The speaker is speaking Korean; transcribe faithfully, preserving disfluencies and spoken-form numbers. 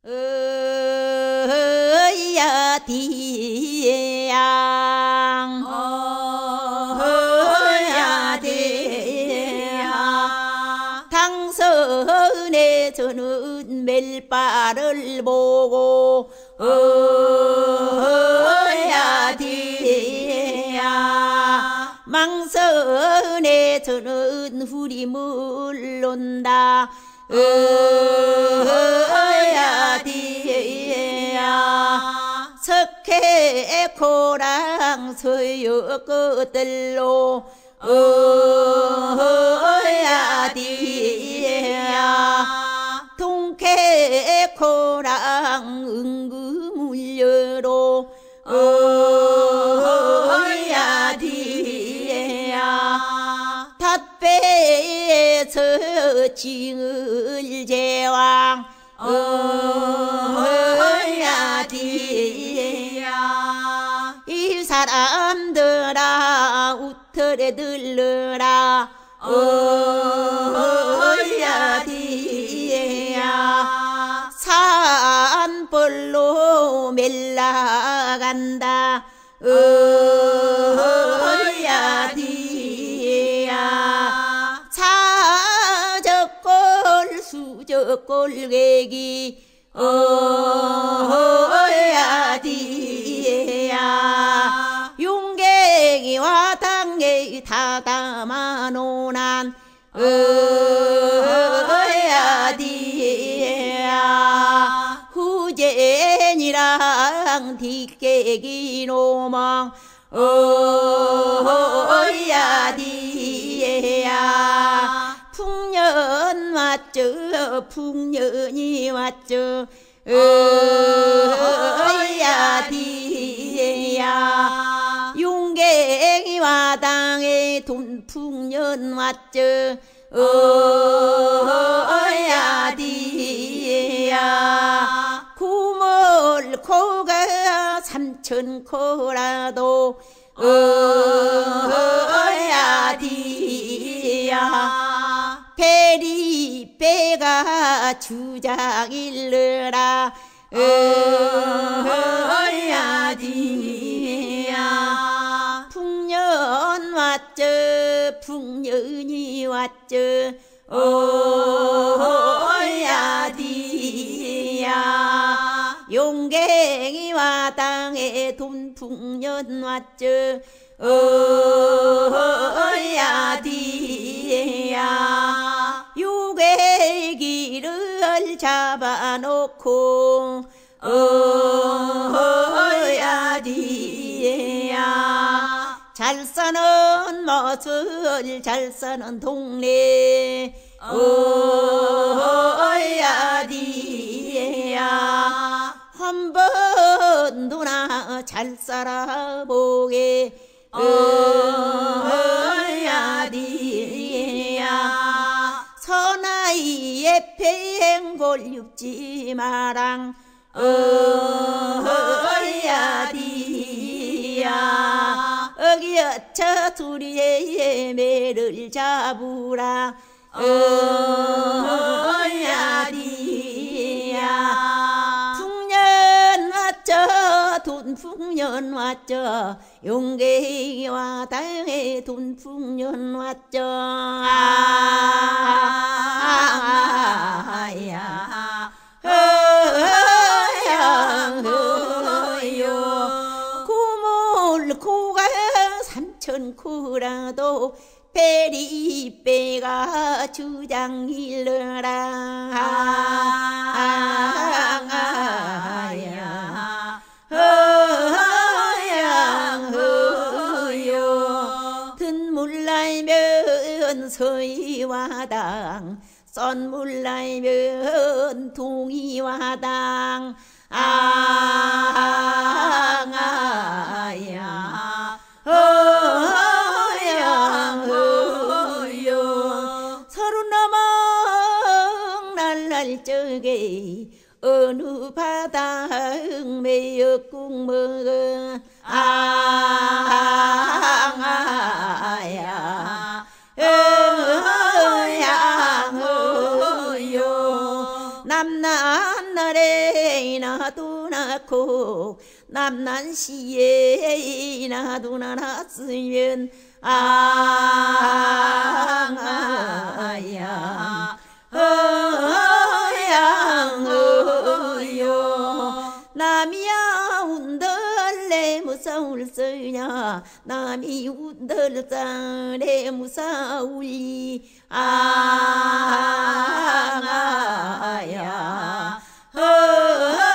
어야 디양 어야 디양 당선에 저는 멜바를 보고 어야 디양 망선에 저는 후리 물론다 어야 디야 석회코랑 서역것들로 어야 디야 동캐코랑 응구물려로 어야 디야 닷배에서 징을 제왕 어야 디야 이 사람들아 우털에 들러라 어야 디야 산벌로 멜라간다 어야 디야 사적골 수적골개기 어야 디야 용객이와 당에 다 담아놓난 어야 디야 후젠이랑 뒷깨기 노망 어야 디야 풍년 왔죠 풍년이 왔죠 어야 디야 용객이 와당에 돈풍년 왔죠 어야 디야 구멀코가 삼천코라도 어야 디야 베리배가 주장일러라 어야 디야 풍년 왔죠 풍년이 왔죠 어야 디야 용갱이 와당에 돈풍년 왔죠 어야 디야 요괴기를 잡아놓고 어야 디야 잘 사는 멋을 잘 사는 동네 어야 디야 한번 누나 잘 살아보게 어야 디야 서나이에 팽골 줍지 마랑 어야 디야 어기여차 둘이의 매를 잡으라 어야 디야 풍년 왔죠 돈풍년 왔죠 용계와 당에 돈풍년 왔죠 아야 어야 어요 구물코가 삼천코라도 베리배가 주장일러라 아야 어야 어요 든물날면 서이와당 썬물날면 동이와당 아야 어야 어요 서른 넘어 날날 적에 어느 바닥 매역국 먹어 아야 어야 어요 남난날에 나도 낳고 남난시에 나도 낳았으면 아야 어양어요 남이야 운들래 무서울 쓰냐 남이 운들자래 무서울리 아야